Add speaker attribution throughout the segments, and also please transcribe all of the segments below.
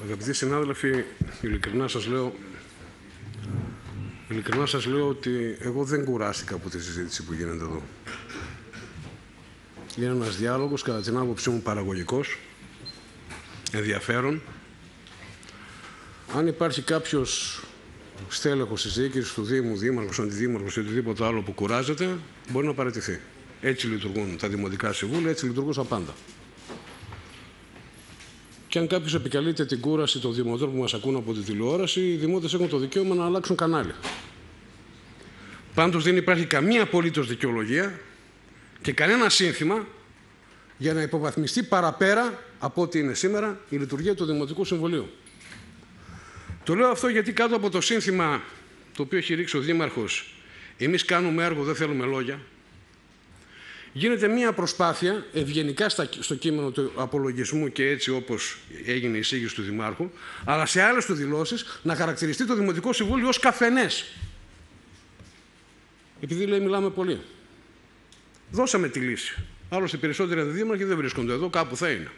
Speaker 1: Αγαπητοί συνάδελφοι, ειλικρινά σας λέω ότι εγώ δεν κουράστηκα από τη συζήτηση που γίνεται εδώ. Είναι ένας διάλογος, κατά την άποψή μου, παραγωγικός, ενδιαφέρον. Αν υπάρχει κάποιος στέλεχος της διοίκησης του Δήμου, δήμαρχος, αντιδήμαρχος ή οτιδήποτε άλλο που κουράζεται, μπορεί να παραιτηθεί. Έτσι λειτουργούν τα δημοτικά συμβούλια, έτσι λειτουργούσαν πάντα. Και αν κάποιος επικαλείται την κούραση των δημοτών που μας ακούν από τη τηλεόραση, οι δημότες έχουν το δικαίωμα να αλλάξουν κανάλι. Πάντως δεν υπάρχει καμία απολύτως δικαιολογία και κανένα σύνθημα για να υποβαθμιστεί παραπέρα από ό,τι είναι σήμερα η λειτουργία του Δημοτικού Συμβουλίου. Το λέω αυτό γιατί κάτω από το σύνθημα το οποίο έχει ρίξει ο Δήμαρχος «Εμείς κάνουμε έργο, δεν θέλουμε λόγια», γίνεται μία προσπάθεια ευγενικά στο κείμενο του απολογισμού και έτσι όπως έγινε η εισήγηση του Δημάρχου, αλλά σε άλλες του δηλώσεις να χαρακτηριστεί το Δημοτικό Συμβούλιο ως καφενές. Επειδή λέει μιλάμε πολύ. Δώσαμε τη λύση. Άλλωστε οι περισσότεροι αντιδήμαρχοι δεν βρίσκονται εδώ, κάπου θα είναι.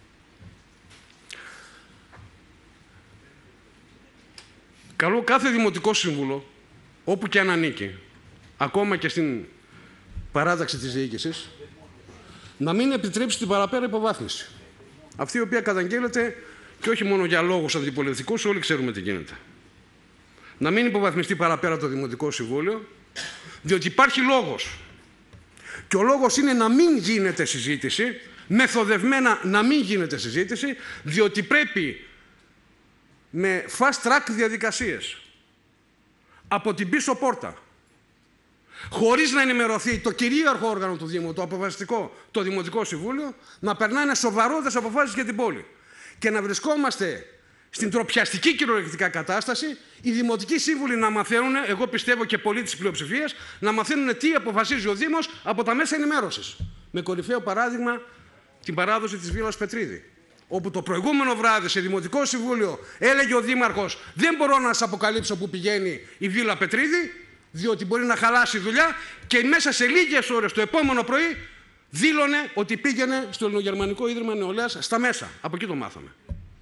Speaker 1: Καλώ κάθε Δημοτικό Σύμβουλο, όπου και αν ανήκει, ακόμα και στην παράταξη της διοίκησης, να μην επιτρέψει την παραπέρα υποβάθμιση. Αυτή η οποία καταγγέλλεται και όχι μόνο για λόγους αντιπολιτικούς, όλοι ξέρουμε τι γίνεται. Να μην υποβαθμιστεί παραπέρα το Δημοτικό Συμβούλιο, διότι υπάρχει λόγος. Και ο λόγος είναι να μην γίνεται συζήτηση, μεθοδευμένα να μην γίνεται συζήτηση, διότι πρέπει με fast track διαδικασίες, από την πίσω πόρτα, χωρίς να ενημερωθεί το κυρίαρχο όργανο του Δήμου, το αποφασιστικό, το Δημοτικό Συμβούλιο, να περνάνε σοβαρότερες αποφάσεις για την πόλη. Και να βρισκόμαστε στην τροπιαστική κυριολεκτικά κατάσταση, οι Δημοτικοί Σύμβουλοι να μαθαίνουν, εγώ πιστεύω και πολλοί της πλειοψηφίας, να μαθαίνουν τι αποφασίζει ο Δήμος από τα μέσα ενημέρωσης. Με κορυφαίο παράδειγμα την παράδοση της Βίλας Πετρίδη, όπου το προηγούμενο βράδυ σε Δημοτικό Συμβούλιο έλεγε ο Δήμαρχος «Δεν μπορώ να σας αποκαλύψω που πηγαίνει η Βίλα Πετρίδη, διότι μπορεί να χαλάσει η δουλειά», και μέσα σε λίγες ώρες το επόμενο πρωί δήλωνε ότι πήγαινε στο Ελληνογερμανικό Ίδρυμα Νεολαίας στα μέσα. Από εκεί το μάθαμε.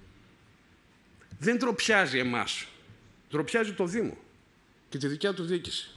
Speaker 1: Δεν τροπιάζει εμάς. Τροπιάζει το Δήμο και τη δικιά του διοίκηση.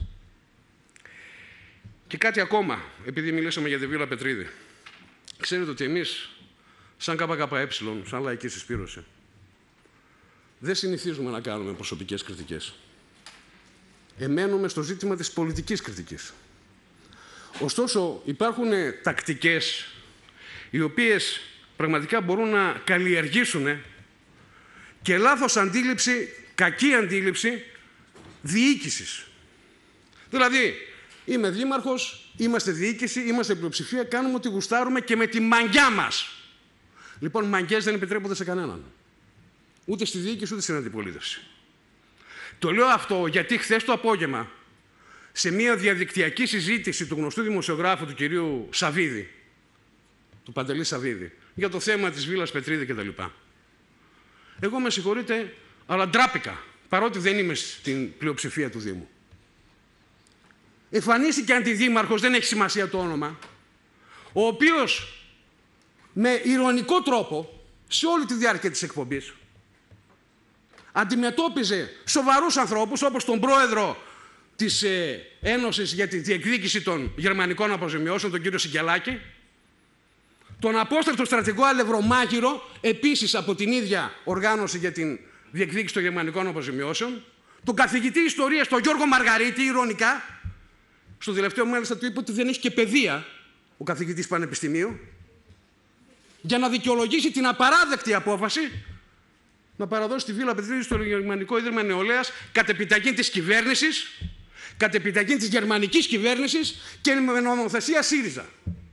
Speaker 1: Και κάτι ακόμα, επειδή μιλήσαμε για τη Βίλα Πετρίδη. Ξέρετε ότι εμείς, σαν ΚΚΕ, σαν Λαϊκή Συσπήρωση, δεν συνηθίζουμε να κάνουμε προσωπικές κριτικές. Εμένουμε στο ζήτημα της πολιτικής κριτικής. Ωστόσο, υπάρχουν τακτικές οι οποίες πραγματικά μπορούν να καλλιεργήσουν και λάθος αντίληψη, κακή αντίληψη διοίκησης. Δηλαδή, είμαι δήμαρχος, είμαστε διοίκηση, είμαστε πλειοψηφία, κάνουμε ό,τι γουστάρουμε και με τη μαγιά μας. Λοιπόν, μαγιές δεν επιτρέπονται σε κανέναν. Ούτε στη διοίκηση, ούτε στην αντιπολίτευση. Το λέω αυτό γιατί χθες το απόγευμα, σε μια διαδικτυακή συζήτηση του γνωστού δημοσιογράφου του κυρίου Σαββίδη, του Παντελή Σαββίδη, για το θέμα της Βίλας Πετρίδη κτλ. Εγώ με συγχωρείτε, αλλά ντράπηκα, παρότι δεν είμαι στην πλειοψηφία του Δήμου. Εμφανίστηκε αντιδήμαρχος, δεν έχει σημασία το όνομα, ο οποίος με ηρωνικό τρόπο, σε όλη τη διάρκεια της εκπομπής, αντιμετώπιζε σοβαρούς ανθρώπους, όπως τον πρόεδρο της Ένωσης για τη διεκδίκηση των γερμανικών αποζημιώσεων, τον κύριο Σικελάκη, τον απόστρατο στρατηγό Αλευρομάγειρο, επίσης από την ίδια οργάνωση για την διεκδίκηση των γερμανικών αποζημιώσεων, τον καθηγητή ιστορίας, τον Γιώργο Μαργαρίτη, ηρωνικά, στο τελευταίο μάλιστα του είπε ότι δεν έχει και παιδεία ο καθηγητής πανεπιστημίου, για να δικαιολογήσει την απαράδεκτη απόφαση να παραδώσει τη Βίλα Πετρίδη στο Γερμανικό Ίδρυμα Νεολαίας κατ' επιταγή της κυβέρνησης, κατ' επιταγή της γερμανικής κυβέρνησης και με νομοθεσία ΣΥΡΙΖΑ.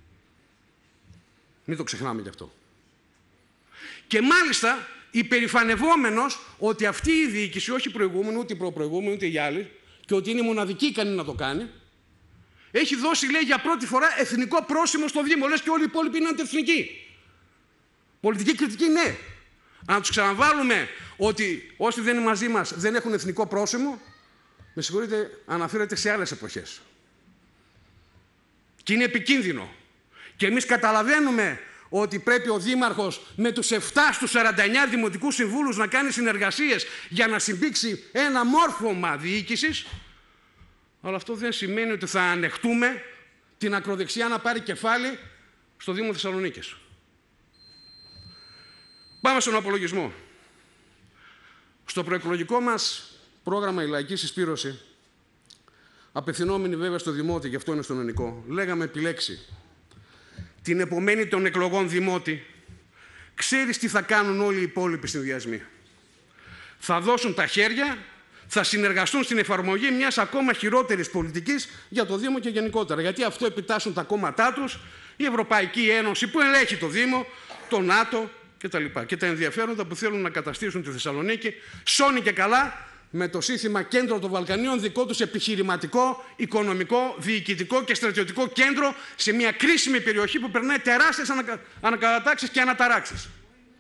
Speaker 1: Μην το ξεχνάμε γι' αυτό. Και μάλιστα υπερηφανευόμενος ότι αυτή η διοίκηση, όχι η προηγούμενη, ούτε η προπροηγούμενη, ούτε οι άλλοι, και ότι είναι μοναδική ικανή να το κάνει, έχει δώσει, λέει, για πρώτη φορά εθνικό πρόσημο στο Δήμο. Λες και όλοι οι υπόλοιποι είναι αντιεθνικοί. Πολιτική κριτική, ναι. Αν τους ξαναβάλουμε ότι όσοι δεν είναι μαζί μας δεν έχουν εθνικό πρόσημο, με συγχωρείτε, αναφέρεται σε άλλες εποχές. Και είναι επικίνδυνο. Και εμείς καταλαβαίνουμε ότι πρέπει ο Δήμαρχος με τους 7 στους 49 δημοτικούς συμβούλους να κάνει συνεργασίες για να συμπήξει ένα μόρφωμα διοίκησης. Αλλά αυτό δεν σημαίνει ότι θα ανεχτούμε την ακροδεξιά να πάρει κεφάλι στο Δήμο Θεσσαλονίκης. Πάμε στον απολογισμό. Στο προεκλογικό μας πρόγραμμα «Η Λαϊκή Συσπήρωση», απευθυνόμενοι βέβαια στο Δημότη, γι' αυτό είναι στον Ενικό, λέγαμε επιλέξει την επομένη των εκλογών Δημότη. Ξέρεις τι θα κάνουν όλοι οι υπόλοιποι συνδυασμοί? Θα δώσουν τα χέρια, θα συνεργαστούν στην εφαρμογή μιας ακόμα χειρότερης πολιτικής για το Δήμο και γενικότερα. Γιατί αυτό επιτάσσουν τα κόμματά τους, η Ευρωπαϊκή Ένωση που ελέγχει το Δήμο, το ΝΑΤΟ κτλ. Και τα ενδιαφέροντα που θέλουν να καταστήσουν τη Θεσσαλονίκη σώνει και καλά με το σύνθημα Κέντρο των Βαλκανίων δικό τους επιχειρηματικό, οικονομικό, διοικητικό και στρατιωτικό κέντρο σε μια κρίσιμη περιοχή που περνάει τεράστιες ανακατατάξεις και αναταράξεις.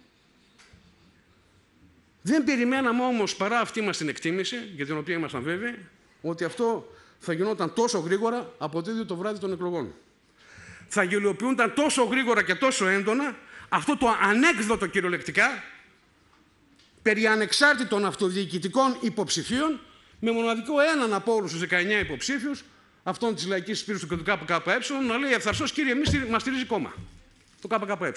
Speaker 1: Δεν περιμέναμε όμως, παρά αυτή μας την εκτίμηση, για την οποία ήμασταν βέβαιοι, ότι αυτό θα γινόταν τόσο γρήγορα από το ίδιο το βράδυ των εκλογών. Θα γελιοποιούνταν τόσο γρήγορα και τόσο έντονα αυτό το ανέκδοτο κυριολεκτικά περί ανεξάρτητων αυτοδιοικητικών υποψηφίων, με μοναδικό έναν από όλους τους 19 υποψήφιους, αυτόν της Λαϊκής Συσπήρωσης του ΚΚΕ, να λέει ευθαρσώς: κύριε, μας στηρίζει κόμμα. Το ΚΚΕ.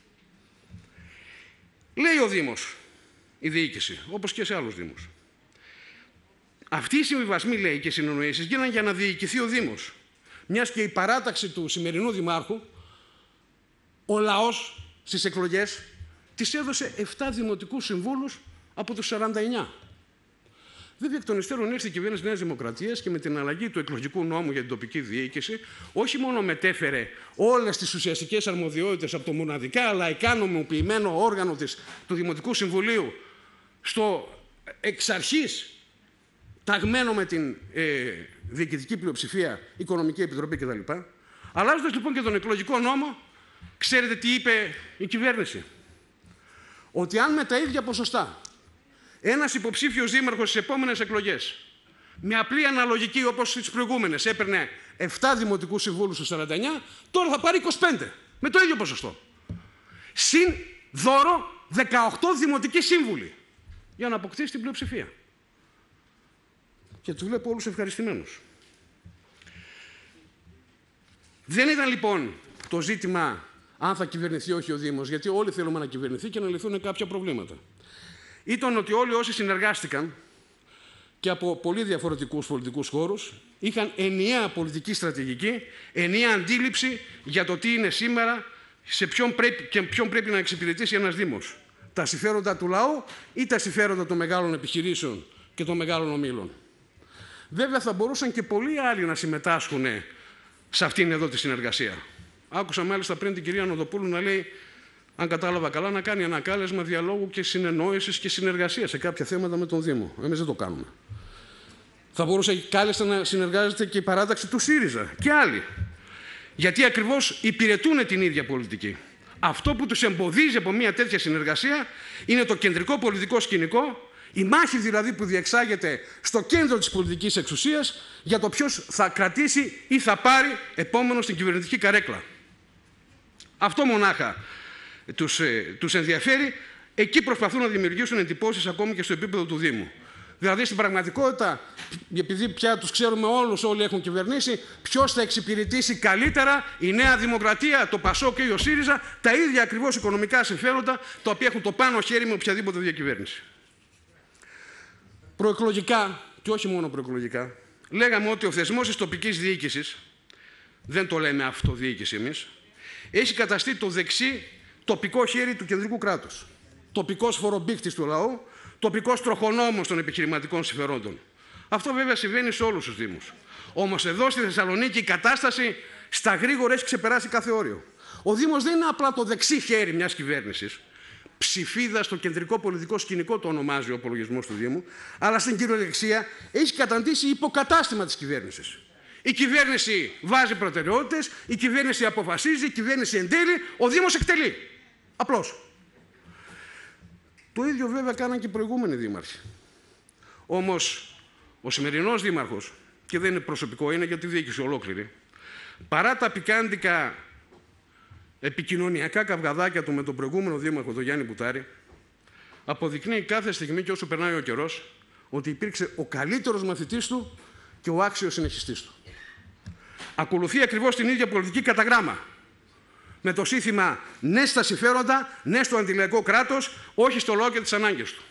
Speaker 1: Λέει ο Δήμος, η διοίκηση, όπως και σε άλλους Δήμους. Αυτοί οι συμβιβασμοί, λέει, και οι συνεννοήσεις γίνανε για να διοικηθεί ο Δήμος. Μιας και η παράταξη του σημερινού Δημάρχου, ο λαός στις εκλογές της έδωσε 7 δημοτικούς συμβούλους από τους 49. Βέβαια, εκ των υστέρων ήρθε η κυβέρνηση Νέας Δημοκρατίας και με την αλλαγή του εκλογικού νόμου για την τοπική διοίκηση, όχι μόνο μετέφερε όλες τις ουσιαστικές αρμοδιότητες από το μοναδικά λαϊκά νομιμοποιημένο όργανο του Δημοτικού Συμβουλίου στο εξ αρχής ταγμένο με την διοικητική πλειοψηφία, Οικονομική Επιτροπή κτλ. Αλλάζοντας λοιπόν και τον εκλογικό νόμο, ξέρετε τι είπε η κυβέρνηση? Ότι αν με τα ίδια ποσοστά ένας υποψήφιος δήμαρχος στις επόμενες εκλογές, με απλή αναλογική όπως στις προηγούμενες, έπαιρνε 7 δημοτικούς συμβούλους στους 49, τώρα θα πάρει 25, με το ίδιο ποσοστό. Συν δώρο 18 δημοτικοί σύμβουλοι, για να αποκτήσει την πλειοψηφία. Και τους βλέπω όλους ευχαριστημένους. Δεν ήταν λοιπόν το ζήτημα αν θα κυβερνηθεί όχι ο Δήμος, γιατί όλοι θέλουμε να κυβερνηθεί και να λυθούν κάποια προβλήματα. Ήταν ότι όλοι όσοι συνεργάστηκαν και από πολύ διαφορετικούς πολιτικούς χώρους είχαν ενιαία πολιτική στρατηγική, ενιαία αντίληψη για το τι είναι σήμερα, σε ποιον πρέπει να εξυπηρετήσει ένας Δήμος. Τα συμφέροντα του λαού ή τα συμφέροντα των μεγάλων επιχειρήσεων και των μεγάλων ομίλων. Βέβαια θα μπορούσαν και πολλοί άλλοι να συμμετάσχουν σε αυτήν εδώ τη συνεργασία. Άκουσα μάλιστα πριν την κυρία Νοδοπούλου να λέει, αν κατάλαβα καλά, να κάνει ένα κάλεσμα διαλόγου και συνεννόησης και συνεργασίας σε κάποια θέματα με τον Δήμο. Εμείς δεν το κάνουμε. Θα μπορούσε κάλλιστα να συνεργάζεται και η παράταξη του ΣΥΡΙΖΑ και άλλοι. Γιατί ακριβώς υπηρετούν την ίδια πολιτική. Αυτό που τους εμποδίζει από μια τέτοια συνεργασία είναι το κεντρικό πολιτικό σκηνικό, η μάχη δηλαδή που διεξάγεται στο κέντρο της πολιτικής εξουσίας για το ποιος θα κρατήσει ή θα πάρει επόμενο στην κυβερνητική καρέκλα. Αυτό μονάχα τους ενδιαφέρει. Εκεί προσπαθούν να δημιουργήσουν εντυπώσεις ακόμη και στο επίπεδο του Δήμου. Δηλαδή στην πραγματικότητα, επειδή πια τους ξέρουμε όλους, όλοι έχουν κυβερνήσει, ποιος θα εξυπηρετήσει καλύτερα, η Νέα Δημοκρατία, το ΠΑΣΟΚ και ο ΣΥΡΙΖΑ, τα ίδια ακριβώς οικονομικά συμφέροντα, τα οποία έχουν το πάνω χέρι με οποιαδήποτε διακυβέρνηση. Προεκλογικά, και όχι μόνο προεκλογικά, λέγαμε ότι ο θεσμός της τοπικής διοίκησης, δεν το λέμε αυτοδιοίκηση εμείς, έχει καταστεί το δεξί τοπικό χέρι του κεντρικού κράτους. Τοπικός φορομπήκτης του λαού, τοπικός τροχονόμος των επιχειρηματικών συμφερόντων. Αυτό βέβαια συμβαίνει σε όλους τους Δήμους. Όμως εδώ στη Θεσσαλονίκη η κατάσταση στα γρήγορα έχει ξεπεράσει κάθε όριο. Ο Δήμος δεν είναι απλά το δεξί χέρι μιας κυβέρνησης. Ψηφίδα στο κεντρικό πολιτικό σκηνικό το ονομάζει ο απολογισμός του Δήμου, αλλά στην κυριολεξία έχει καταντήσει υποκατάστημα της κυβέρνησης. Η κυβέρνηση βάζει προτεραιότητες, η κυβέρνηση αποφασίζει, η κυβέρνηση εντέλει, ο Δήμος εκτελεί. Απλώς. Το ίδιο βέβαια κάναν και οι προηγούμενοι δήμαρχοι. Όμως ο σημερινός δήμαρχος, και δεν είναι προσωπικό, είναι για τη διοίκηση ολόκληρη, παρά τα πικάντικα επικοινωνιακά καυγαδάκια του με τον προηγούμενο δήμαρχο, τον Γιάννη Μπουτάρη, αποδεικνύει κάθε στιγμή και όσο περνάει ο καιρός ότι υπήρξε ο καλύτερος μαθητής του και ο άξιος συνεχιστής του. Ακολουθεί ακριβώς την ίδια πολιτική κατά γράμμα. Με το σύνθημα ναι στα συμφέροντα, ναι στο αντιλαϊκό κράτος, όχι στο λαό και τις ανάγκες του.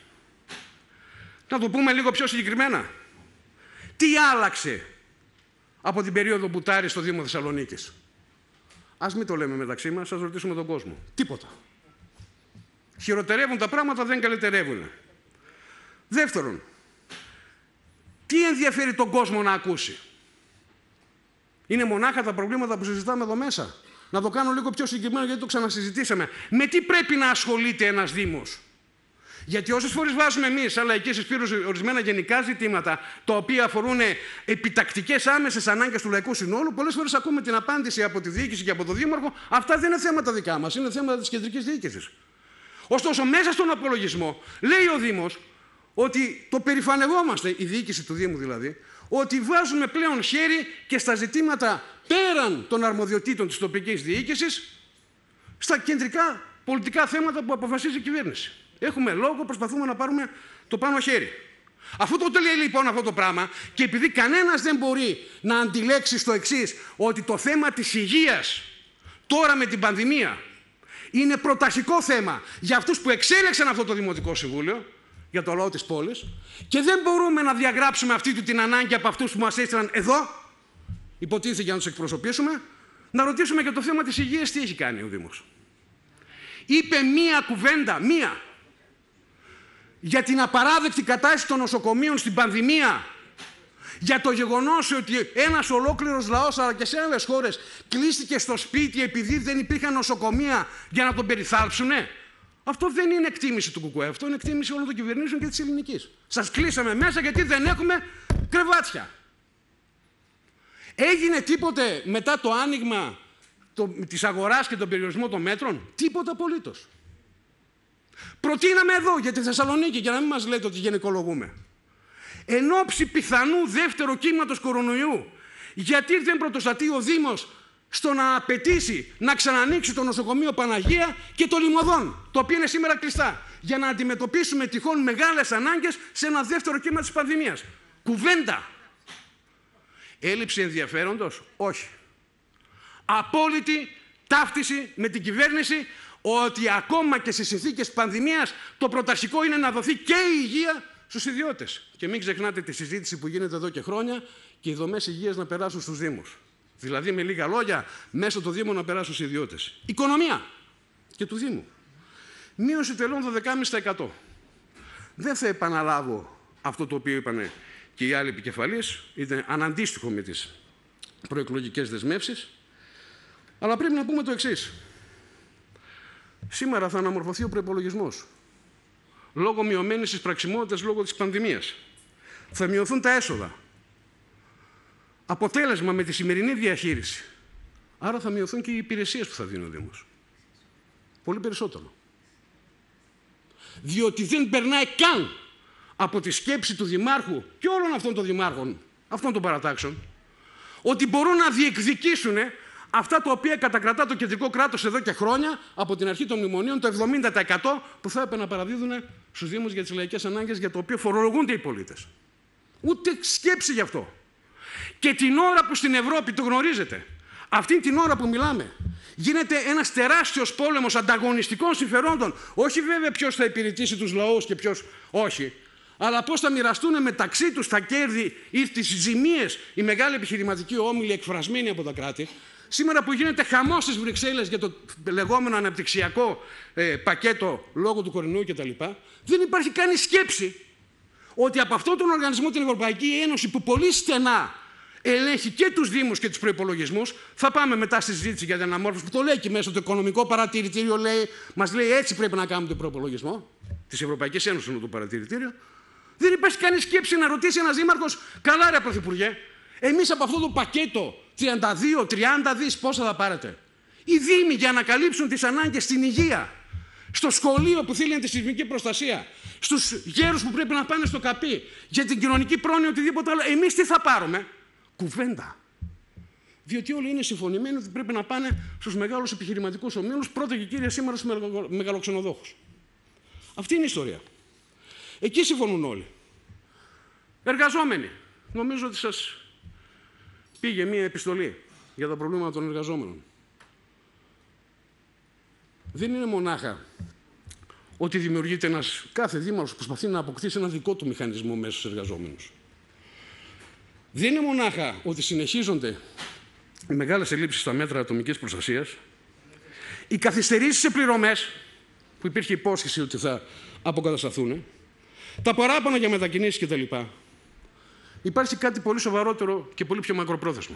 Speaker 1: Να το πούμε λίγο πιο συγκεκριμένα. Τι άλλαξε από την περίοδο Μπουτάρη στο Δήμο Θεσσαλονίκης? Ας μην το λέμε μεταξύ μας, ας ρωτήσουμε τον κόσμο. Τίποτα. Χειροτερεύουν τα πράγματα, δεν καλυτερεύουν. Δεύτερον, τι ενδιαφέρει τον κόσμο να ακούσει? Είναι μονάχα τα προβλήματα που συζητάμε εδώ μέσα? Να το κάνω λίγο πιο συγκεκριμένο, γιατί το ξανασυζητήσαμε. Με τι πρέπει να ασχολείται ένας Δήμος? Γιατί όσες φορές βάζουμε εμείς, σαν λαϊκή συσπήρωση, ορισμένα γενικά ζητήματα, τα οποία αφορούν επιτακτικές άμεσες ανάγκες του λαϊκού συνόλου, πολλές φορές ακούμε την απάντηση από τη διοίκηση και από τον Δήμαρχο: αυτά δεν είναι θέματα δικά μας, είναι θέματα της κεντρικής διοίκησης. Ωστόσο, μέσα στον απολογισμό, λέει ο Δήμος ότι το περηφανευόμαστε, η διοίκηση του Δήμου δηλαδή, ότι βάζουμε πλέον χέρι και στα ζητήματα πέραν των αρμοδιοτήτων της τοπικής διοίκησης, στα κεντρικά πολιτικά θέματα που αποφασίζει η κυβέρνηση. Έχουμε λόγο, προσπαθούμε να πάρουμε το πάνω χέρι. Αφού το λέει λοιπόν αυτό το πράγμα, και επειδή κανένας δεν μπορεί να αντιλέξει στο εξής, ότι το θέμα της υγείας τώρα με την πανδημία είναι πρωταρχικό θέμα για αυτούς που εξέλεξαν αυτό το Δημοτικό Συμβούλιο, για το λαό της πόλης, και δεν μπορούμε να διαγράψουμε αυτή του την ανάγκη από αυτούς που μας έστειλαν εδώ, υποτίθεται για να τους εκπροσωπήσουμε, να ρωτήσουμε για το θέμα της υγείας τι έχει κάνει ο Δήμος. Είπε μία κουβέντα, μία, για την απαράδεκτη κατάσταση των νοσοκομείων στην πανδημία, για το γεγονός ότι ένας ολόκληρος λαός, αλλά και σε άλλες χώρες, κλείστηκε στο σπίτι επειδή δεν υπήρχαν νοσοκομεία για να τον περιθάλψουνε? Αυτό δεν είναι εκτίμηση του ΚΚΕ, αυτό είναι εκτίμηση όλων των κυβερνήσεων και της ελληνικής. Σας κλείσαμε μέσα γιατί δεν έχουμε κρεβάτια. Έγινε τίποτε μετά το άνοιγμα της αγοράς και τον περιορισμό των μέτρων? Τίποτα απολύτως. Προτείναμε εδώ για τη Θεσσαλονίκη, για να μην μας λέτε ότι γενικολογούμε. Εν ώψη πιθανού δεύτερου κύματος κορονοϊού, γιατί δεν πρωτοστατεί ο Δήμος στο να απαιτήσει να ξανανοίξει το νοσοκομείο Παναγία και το Λιμωδών, το οποίο είναι σήμερα κλειστά, για να αντιμετωπίσουμε τυχόν μεγάλες ανάγκες σε ένα δεύτερο κύμα της πανδημίας? Κουβέντα. Έλλειψη ενδιαφέροντος? Όχι. Απόλυτη ταύτιση με την κυβέρνηση ότι ακόμα και σε συνθήκες πανδημίας το πρωταρχικό είναι να δοθεί και η υγεία στους ιδιώτες. Και μην ξεχνάτε τη συζήτηση που γίνεται εδώ και χρόνια και οι δομές υγείας να περάσουν στους Δήμους. Δηλαδή, με λίγα λόγια, μέσω του Δήμου να περάσουν στους ιδιώτες. Οικονομία και του Δήμου. Μείωση τελών 12,5%. Δεν θα επαναλάβω αυτό το οποίο είπαν και οι άλλοι επικεφαλείς, ήταν αναντίστοιχο με τις προεκλογικές δεσμεύσεις. Αλλά πρέπει να πούμε το εξής. Σήμερα θα αναμορφωθεί ο προϋπολογισμός. Λόγω μειωμένης της πραξιμότητας, λόγω της πανδημίας. Θα μειωθούν τα έσοδα. Αποτέλεσμα με τη σημερινή διαχείριση. Άρα θα μειωθούν και οι υπηρεσίες που θα δίνει ο Δήμος. Πολύ περισσότερο. Διότι δεν περνάει καν από τη σκέψη του Δημάρχου και όλων αυτών των δημάρχων, αυτών των παρατάξεων, ότι μπορούν να διεκδικήσουν αυτά τα οποία κατακρατά το κεντρικό κράτος εδώ και χρόνια, από την αρχή των μνημονίων, το 70% που θα έπρεπε να παραδίδουν στους Δήμους για τις λαϊκές ανάγκες, για το οποίο φορολογούνται οι πολίτες. Ούτε σκέψη γι' αυτό. Και την ώρα που στην Ευρώπη, το γνωρίζετε, αυτή την ώρα που μιλάμε, γίνεται ένας τεράστιος πόλεμος ανταγωνιστικών συμφερόντων. Όχι βέβαια ποιος θα υπηρετήσει τους λαούς και ποιος όχι, αλλά πώς θα μοιραστούν μεταξύ τους τα κέρδη ή τις ζημίες οι μεγάλοι επιχειρηματικοί όμιλοι εκφρασμένοι από τα κράτη. Σήμερα που γίνεται χαμός στις Βρυξέλλες για το λεγόμενο αναπτυξιακό πακέτο λόγω του κορονοϊού κτλ., δεν υπάρχει καν σκέψη ότι από αυτόν τον οργανισμό, την Ευρωπαϊκή Ένωση, που πολύ στενά ελέγχει και τους Δήμους και τους προϋπολογισμούς, θα πάμε μετά στη συζήτηση για την αναμόρφωση, που το λέει και μέσα το Οικονομικό Παρατηρητήριο, μας λέει έτσι πρέπει να κάνουμε τον προϋπολογισμό της Ευρωπαϊκής Ένωσης, είναι το παρατηρητήριο. Δεν υπάρχει καν σκέψη να ρωτήσει ένας δήμαρχος, καλά ρε Πρωθυπουργέ, εμείς από αυτό το πακέτο 32-30 δις πόσα θα πάρετε? Οι Δήμοι για να καλύψουν τις ανάγκες στην υγεία, στο σχολείο που θέλει τη σεισμική προστασία, στους γέρους που πρέπει να πάνε στο καπί, για την κοινωνική πρόνοια, οτιδήποτε άλλο, εμείς τι θα πάρουμε? Κουβέντα. Διότι όλοι είναι συμφωνημένοι ότι πρέπει να πάνε στους μεγάλους επιχειρηματικούς ομίλους, πρώτα και κύρια σήμερα στους μεγαλοξενοδόχους. Αυτή είναι η ιστορία. Εκεί συμφωνούν όλοι. Εργαζόμενοι. Νομίζω ότι σας πήγε μία επιστολή για τα προβλήματα των εργαζόμενων. Δεν είναι μονάχα ότι δημιουργείται κάθε δήμαρχος προσπαθεί να αποκτήσει ένα δικό του μηχανισμό μέσα στους εργαζόμενους. Δεν είναι μονάχα ότι συνεχίζονται οι μεγάλες ελλείψεις στα μέτρα ατομικής προστασίας, οι καθυστερήσεις σε πληρωμές, που υπήρχε υπόσχεση ότι θα αποκατασταθούν, τα παράπονα για μετακινήσεις κτλ. Υπάρχει κάτι πολύ σοβαρότερο και πολύ πιο μακροπρόθεσμο.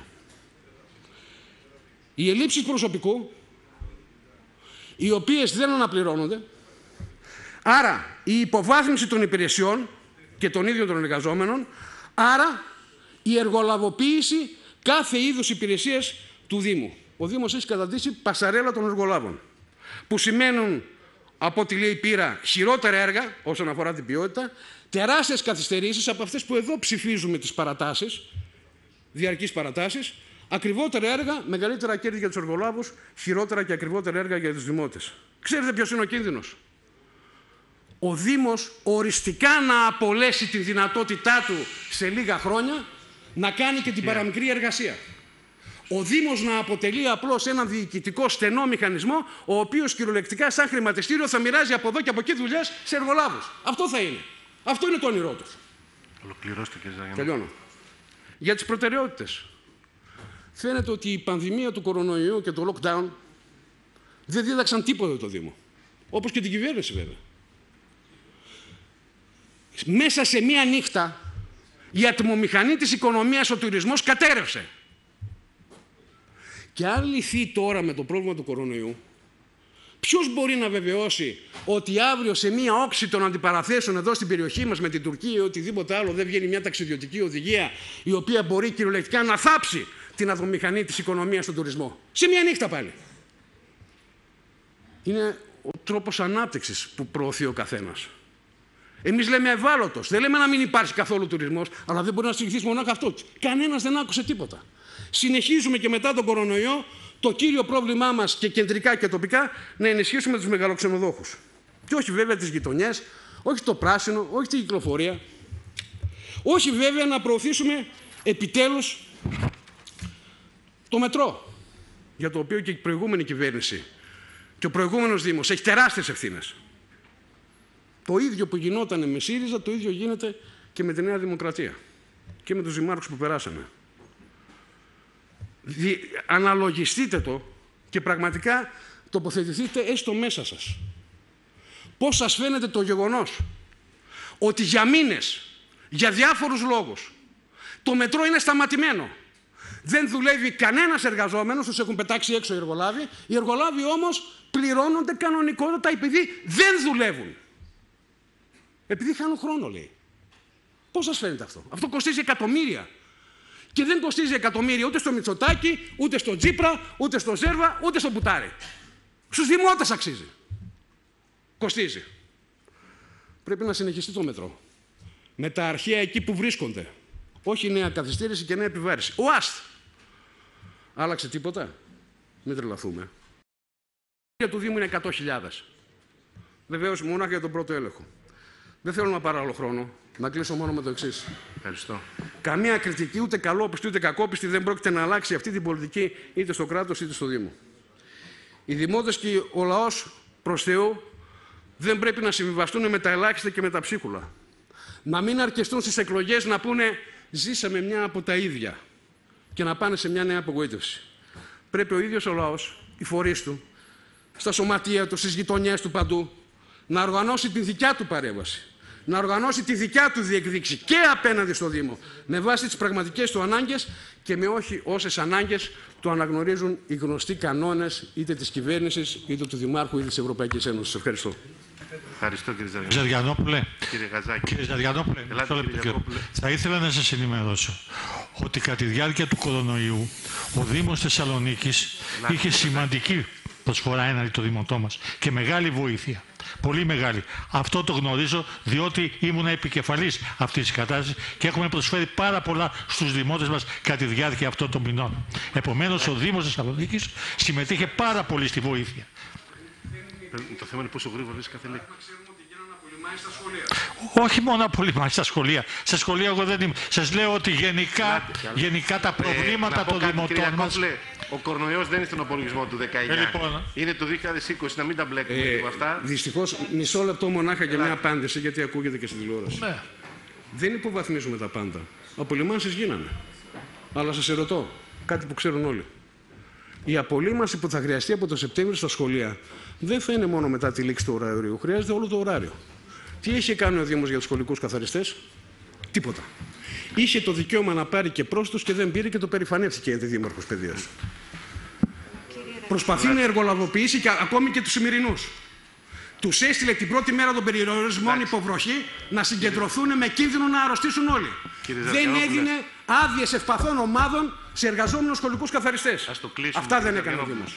Speaker 1: Οι ελλείψεις προσωπικού, οι οποίες δεν αναπληρώνονται, άρα η υποβάθμιση των υπηρεσιών και των ίδιων των εργαζόμενων, άρα η εργολαβοποίηση κάθε είδους υπηρεσίας του Δήμου. Ο Δήμος έχει καταντήσει πασαρέλα των εργολάβων, που σημαίνουν, από ό,τι λέει η πείρα, χειρότερα έργα όσον αφορά την ποιότητα, τεράστιες καθυστερήσεις από αυτές που εδώ ψηφίζουμε τις παρατάσεις, διαρκείς παρατάσεις, ακριβότερα έργα, μεγαλύτερα κέρδη για τους εργολάβους, χειρότερα και ακριβότερα έργα για τους δημότες. Ξέρετε ποιος είναι ο κίνδυνος? Ο Δήμος οριστικά να απολέσει τη δυνατότητά του σε λίγα χρόνια να κάνει και την παραμικρή εργασία. Ο Δήμος να αποτελεί απλώς ένα διοικητικό στενό μηχανισμό, ο οποίος κυριολεκτικά σαν χρηματιστήριο θα μοιράζει από εδώ και από εκεί δουλειές σε εργολάβους. Αυτό θα είναι. Αυτό είναι το όνειρό τους.
Speaker 2: Ολοκληρώστε, κύριε Ζαγιανόπουλε.
Speaker 1: Τελειώνω. Για τις προτεραιότητες. Φαίνεται ότι η πανδημία του κορονοϊού και το lockdown δεν δίδαξαν τίποτα το Δήμο. Όπως και την κυβέρνηση βέβαια. Μέσα σε μία νύχτα η ατμομηχανή της οικονομίας, ο τουρισμός, κατέρευσε. Και αν λυθεί τώρα με το πρόβλημα του κορονοϊού, ποιος μπορεί να βεβαιώσει ότι αύριο σε μία όξη των αντιπαραθέσεων εδώ στην περιοχή μας με την Τουρκία ή οτιδήποτε άλλο δεν βγαίνει μια ταξιδιωτική οδηγία η οποία μπορεί κυριολεκτικά να θάψει την ατμομηχανή της οικονομίας στον τουρισμό? Σε μία νύχτα πάλι. Είναι ο τρόπος ανάπτυξης που προωθεί ο καθένας. Εμείς λέμε ευάλωτος. Δεν λέμε να μην υπάρχει καθόλου τουρισμός, αλλά δεν μπορεί να συνεχίσει μονάχα αυτό. Κανένας δεν άκουσε τίποτα. Συνεχίζουμε και μετά τον κορονοϊό το κύριο πρόβλημά μας και κεντρικά και τοπικά να ενισχύσουμε τους μεγαλοξενοδόχους. Και όχι βέβαια τις γειτονιές, όχι το πράσινο, όχι την κυκλοφορία. Όχι βέβαια να προωθήσουμε επιτέλους το μετρό, για το οποίο και η προηγούμενη κυβέρνηση και ο προηγούμενος Δήμος έχει τεράστιες ευθύνες. Το ίδιο που γινόταν με ΣΥΡΙΖΑ, το ίδιο γίνεται και με τη Νέα Δημοκρατία και με τους δημάρχους που περάσαμε. Αναλογιστείτε το και πραγματικά τοποθετηθείτε έστω μέσα σας. Πώς σας φαίνεται το γεγονός ότι για μήνες, για διάφορους λόγους, το μετρό είναι σταματημένο. Δεν δουλεύει κανένας εργαζόμενος, τους έχουν πετάξει έξω οι εργολάβοι. Οι εργολάβοι όμως πληρώνονται κανονικότατα επειδή δεν δουλεύουν. Επειδή χάνουν χρόνο, λέει. Πώς σας φαίνεται αυτό? Αυτό κοστίζει εκατομμύρια. Και δεν κοστίζει εκατομμύρια ούτε στο Μητσοτάκη, ούτε στο Τσίπρα, ούτε στο Ζέρβα, ούτε στο Μπουτάρι. Στους δημότες αξίζει. Κοστίζει. Πρέπει να συνεχιστεί το μετρό. Με τα αρχεία εκεί που βρίσκονται. Όχι νέα καθυστέρηση και νέα επιβάρηση. Ο ΑΣΤ. Άλλαξε τίποτα? Μην τρελαθούμε. Για του Δήμου είναι 100.000. Βεβαίως μονάχα για τον πρώτο έλεγχο. Δεν θέλω να πάρω άλλο χρόνο. Να κλείσω μόνο με το εξής.
Speaker 2: Ευχαριστώ.
Speaker 1: Καμία κριτική, ούτε καλόπιστη ούτε κακόπιστη, δεν πρόκειται να αλλάξει αυτή την πολιτική είτε στο κράτος είτε στο Δήμο. Οι δημότες και ο λαός προς Θεού δεν πρέπει να συμβιβαστούν με τα ελάχιστα και με τα ψίχουλα. Να μην αρκεστούν στις εκλογές να πούνε ζήσαμε μια από τα ίδια και να πάνε σε μια νέα απογοήτευση. Πρέπει ο ίδιος ο λαός, οι φορείς του, στα σωματεία του, στις γειτονιές του παντού, να οργανώσει την δικιά του παρέμβαση. Να οργανώσει τη δικιά του διεκδίκηση και απέναντι στο Δήμο, με βάση τις πραγματικές του ανάγκες και με όχι όσες ανάγκες του αναγνωρίζουν οι γνωστοί κανόνες είτε της κυβέρνησης, είτε του Δημάρχου, είτε της Ευρωπαϊκής Ένωσης. Ευχαριστώ.
Speaker 2: Ευχαριστώ, κύριε
Speaker 3: Ζαριανόπουλε.
Speaker 2: Κύριε Γαζάκη.
Speaker 3: Κύριε Ζαριανόπουλε, θα ήθελα να σας ενημερώσω ότι κατά τη διάρκεια του κορονοϊού ο Δήμος Θεσσαλονίκης είχε σημαντική προσφορά έναντι το Δημοτό μας και μεγάλη βοήθεια. Πολύ μεγάλη. Αυτό το γνωρίζω διότι ήμουν επικεφαλής αυτής της κατάστασης και έχουμε προσφέρει πάρα πολλά στους δημότες μας κατά τη διάρκεια αυτών των μηνών. Επομένως, ο Δήμος Θεσσαλονίκης συμμετείχε πάρα πολύ στη βοήθεια.
Speaker 2: Το θέμα είναι πόσο γρήγορα λες κάθε λέξη.
Speaker 3: Όχι μόνο απολυμάνεις στα σχολεία. Στα σχολεία εγώ δεν είμαι. Σας λέω ότι γενικά τα προβλήματα των δημοτών μας...
Speaker 2: Ο κορονοϊός δεν είναι στον απολογισμό του 19.
Speaker 3: Λοιπόν.
Speaker 2: Είναι το 2020, να μην τα μπλέκουμε λίγο αυτά.
Speaker 1: Δυστυχώς, μισό λεπτό μονάχα και μια απάντηση, γιατί ακούγεται και στην τηλεόραση.
Speaker 3: Ναι.
Speaker 1: Δεν υποβαθμίζουμε τα πάντα. Απολυμάνσεις γίνανε. Αλλά σας ερωτώ, κάτι που ξέρουν όλοι. Η απολύμανση που θα χρειαστεί από το Σεπτέμβριο στα σχολεία δεν θα είναι μόνο μετά τη λήξη του ωραρίου. Χρειάζεται όλο το ωράριο. Τι είχε κάνει ο Δήμος για τους σχολικούς καθαριστές? Τίποτα. Είχε το δικαίωμα να πάρει και πρόσθετος και δεν πήρε και το περηφανεύτηκε η Αντιδήμαρχος Παιδείας. Προσπαθεί να εργολαβοποιήσει και ακόμη και τους σημερινούς. Τους έστειλε την πρώτη μέρα των περιορισμών υποβροχή να συγκεντρωθούν με κίνδυνο να αρρωστήσουν όλοι. Δεν έδινε άδειες ευπαθών ομάδων σε εργαζόμενους σχολικούς καθαριστές. Αυτά δεν έκανε ο Δήμος.